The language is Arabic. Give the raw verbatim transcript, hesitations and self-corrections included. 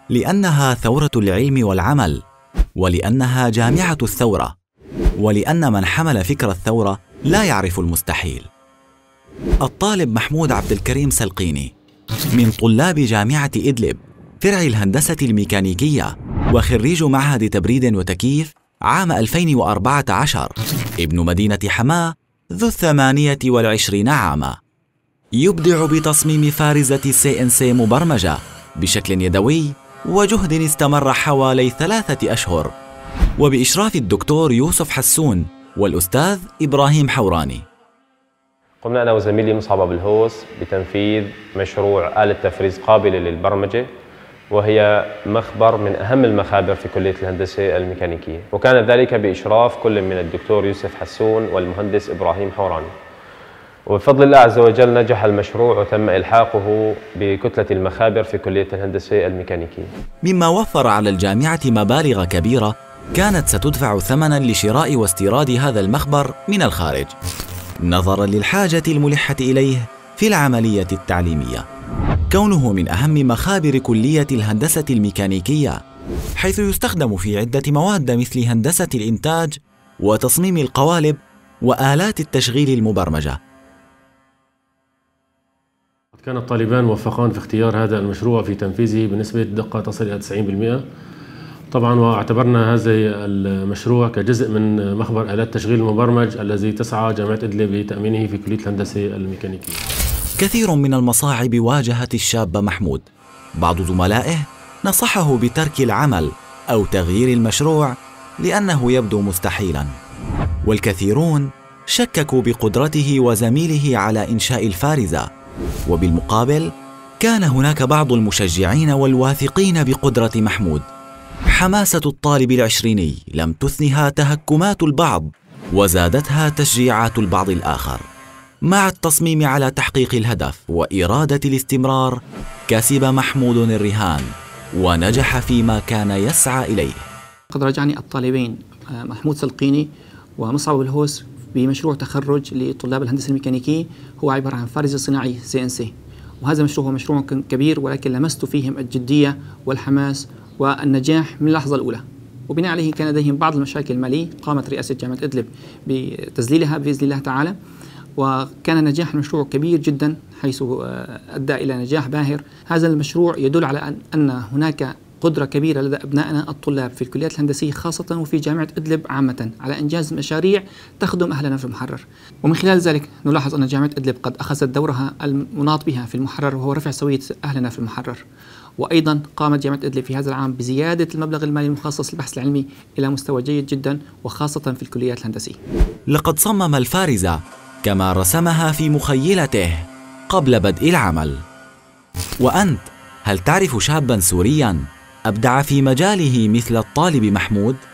لأنها ثورة العلم والعمل، ولأنها جامعة الثورة، ولأن من حمل فكر الثورة لا يعرف المستحيل. الطالب محمود عبد الكريم سلقيني من طلاب جامعة إدلب فرع الهندسة الميكانيكية، وخريج معهد تبريد وتكييف عام ألفين وأربعة عشر، ابن مدينة حماة ذو الثمانية والعشرين عاما، يبدع بتصميم فارزة سي إن سي مبرمجة بشكل يدوي وجهد استمر حوالي ثلاثة أشهر، وبإشراف الدكتور يوسف حسون والأستاذ إبراهيم حوراني. قمنا أنا وزميلي مصعب أبو الهوس بتنفيذ مشروع آلة تفريز قابلة للبرمجة، وهي مخبر من أهم المخابر في كلية الهندسة الميكانيكية، وكان ذلك بإشراف كل من الدكتور يوسف حسون والمهندس إبراهيم حوراني. وبفضل الله عز وجل نجح المشروع وتم إلحاقه بكتلة المخابر في كلية الهندسة الميكانيكية، مما وفر على الجامعة مبالغ كبيرة كانت ستدفع ثمناً لشراء واستيراد هذا المخبر من الخارج، نظراً للحاجة الملحة إليه في العملية التعليمية، كونه من أهم مخابر كلية الهندسة الميكانيكية، حيث يستخدم في عدة مواد مثل هندسة الإنتاج وتصميم القوالب وآلات التشغيل المبرمجة. كان الطالبان موفقان في اختيار هذا المشروع في تنفيذه بنسبة دقة تصل إلى تسعين بالمئة طبعا، واعتبرنا هذا المشروع كجزء من مخبر آلات التشغيل المبرمج الذي تسعى جامعة إدلب لتأمينه في كلية الهندسة الميكانيكية. كثير من المصاعب واجهت الشاب محمود، بعض زملائه نصحه بترك العمل أو تغيير المشروع لأنه يبدو مستحيلاً، والكثيرون شككوا بقدرته وزميله على إنشاء الفارزة، وبالمقابل كان هناك بعض المشجعين والواثقين بقدرة محمود. حماسة الطالب العشريني لم تثنها تهكمات البعض، وزادتها تشجيعات البعض الآخر. مع التصميم على تحقيق الهدف وإرادة الاستمرار، كسب محمود الرهان ونجح فيما كان يسعى إليه. قد راجعني الطالبين محمود سلقيني ومصعب أبو الهوس بمشروع تخرج لطلاب الهندسة الميكانيكية، هو عبارة عن فارزة صناعية سي إن سي، وهذا المشروع هو مشروع كبير، ولكن لمست فيهم الجدية والحماس والنجاح من اللحظة الأولى. وبناء عليه كان لديهم بعض المشاكل المالية، قامت رئاسة جامعة إدلب بتذليلها بإذن الله تعالى، وكان نجاح المشروع كبير جدا حيث أدى إلى نجاح باهر. هذا المشروع يدل على أن هناك قدرة كبيرة لدى أبنائنا الطلاب في الكليات الهندسية خاصة وفي جامعة إدلب عامة على إنجاز مشاريع تخدم أهلنا في المحرر. ومن خلال ذلك نلاحظ أن جامعة إدلب قد أخذت دورها المناط بها في المحرر، وهو رفع سوية أهلنا في المحرر. وأيضا قامت جامعة إدلب في هذا العام بزيادة المبلغ المالي المخصص للبحث العلمي إلى مستوى جيد جدا، وخاصة في الكليات الهندسية. لقد صمم الفارزة كما رسمها في مخيلته قبل بدء العمل. وأنت، هل تعرف شابا سوريا أبدع في مجاله مثل الطالب محمود؟